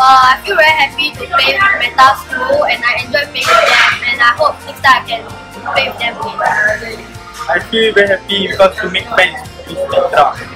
I feel very happy to play with Metta School, and I enjoy playing with them, and I hope next time I can play with them again. I feel very happy because to make friends with Spectra.